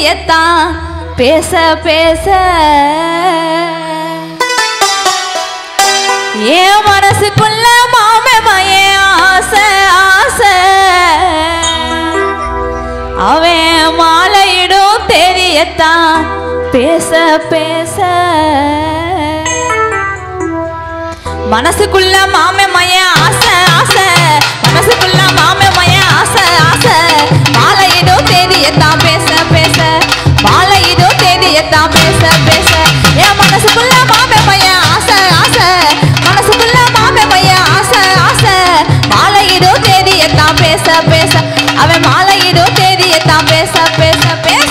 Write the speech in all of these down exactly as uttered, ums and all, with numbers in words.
தேதியத்தான் பேச பேச என் மனசுக்குள்ள மாமே மயே ஆசை ஆசை அவன் மாலையிடும் தேதியத்தான் பேச பேச மனசுக்குள்ள மாமே மய ஆசை ஆசை மனசுக்குள்ள மாமே மய ஆசை ஆசை மாலையிடோ தேதியத்தான் பேச பேச மாலையிடோ தேதியத்தான் பேச பேச என் மனசுக்குள்ள மாமே மய ஆசை ஆசை மனசுக்குள்ள மாமே மய ஆசை ஆசை மாலையிடோ தேதியத்தான் பேச பேச அவன் மாலையிடோ தேதியத்தான் பேச பேச பேச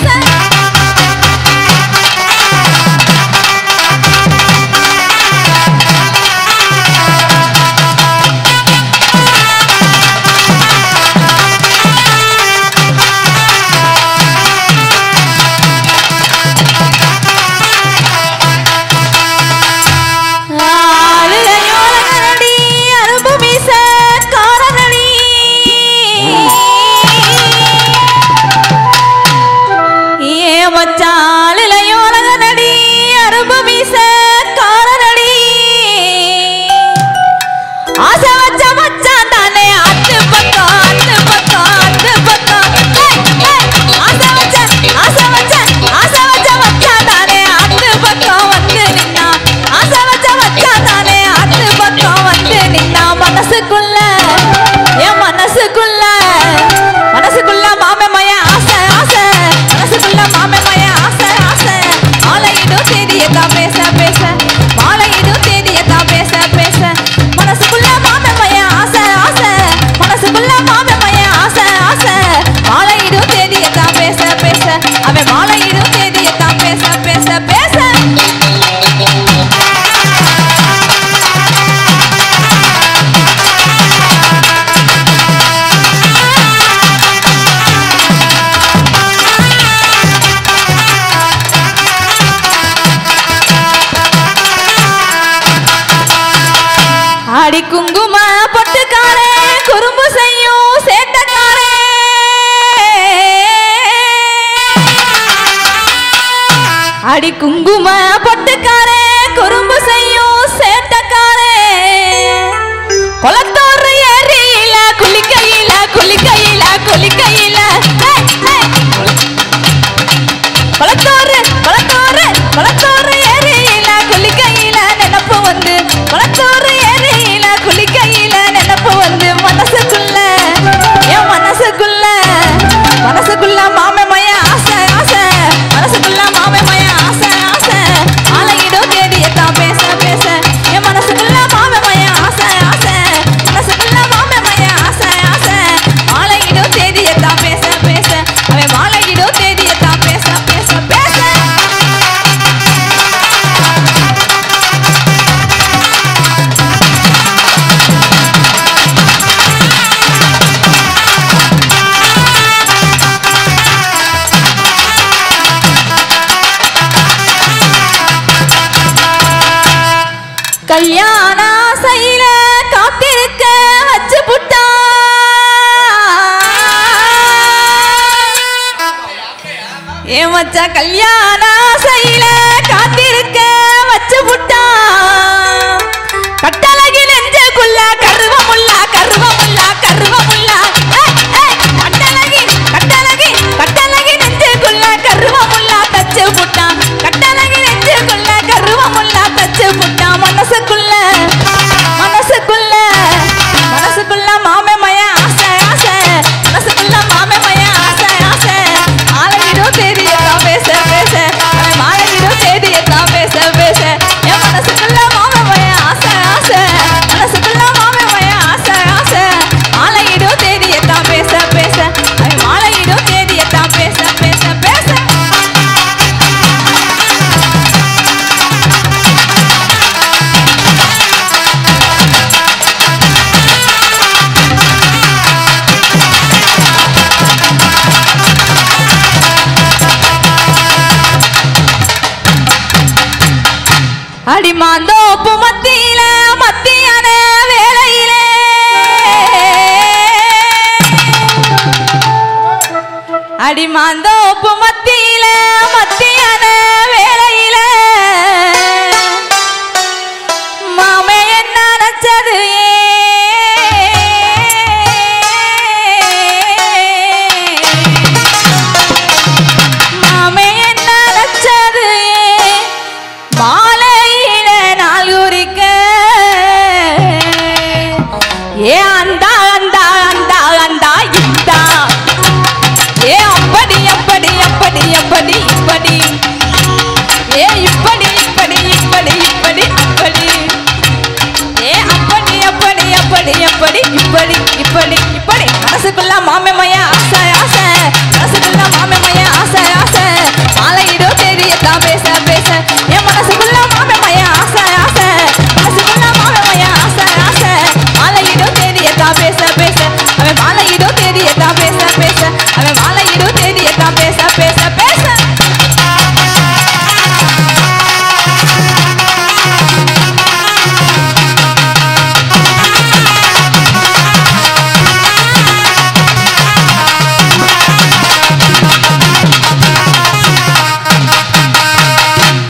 அடி குங்கும பொட்டுக்காரே குறும்பு செய்யும் சேட்டக்காரே அடி குங்கும பொட்டுக்காரே குறும்பு செய்யும் சேட்டக்காரே கொளத்தோறு ஏரியில குளிக்கையில குளிக்கையில குளிக்கையில கொளத்தோறு கொளத்தோறு கொளத்தோறு ஏரியில குளிக்கையில நினப்பு வந்து கொளத்தோறு ஏரியில குளிக்கையில நினப்பு வந்து மனசுக்குள்ள என் மனசுக்குள்ள மனசுக்குள்ள மாமே மய ஆசை ஆசை மனசுக்குள்ள மாமே மய ஆசை ஆசை மாலையிடும் தேதியத்தான் பேச பேச என் மனசுக்குள்ள மாமே மய ஆசை ஆசை மனசுக்குள்ள மாமே மய ஆசை ஆசை மாலையிடும் தேதியத்தான் பேச பேச அவன் மாலையிடும் தேதியத்தான் பேச பேச பேச கல்யாண ஆசையில காத்திருக்க வச்சு புட்டா ஏ மச்சா கல்யாண ஆசையில காத்திருக்க வச்சு புட்டா கட்டழகி நெஞ்சுக்குள்ள கருவமுள்ள கருவமுள்ள கருவமுள்ள கட்டழகி கட்டழகி கட்டழகி நெஞ்சுக்குள்ள கருவமுள்ள தச்சு புட்டா கட்டழகி நெஞ்சுக்குள்ள கருவமுள்ள தச்சு புட்டா மனசுக்குள்ள மனசுக்குள்ள மனசுக்குள்ள மாமே மய ஆசை ஆசை மனசுக்குள்ள மாமே மய ஆசை ஆசை மாலையிடும் தேதியத்தான் பேச பேச மாலையிடும் தேதியத்தான் பேச பேச என் மனசுக்குள்ள மாமே மய ஆசை ஆசை மனசுக்குள்ள மாமே மய ஆசை ஆசை மாலையிடும் தேதியத்தான் பேச பேச மாலையிடும் தேதியத்தான் பேச பேச பேச அடிமாந்தோப்பு மத்தியில மத்தியான வேளையிலே அடிமாந்தோ